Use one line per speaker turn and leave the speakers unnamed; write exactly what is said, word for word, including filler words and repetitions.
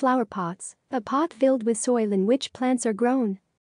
flowerpots, a pot filled with soil in which plants are grown.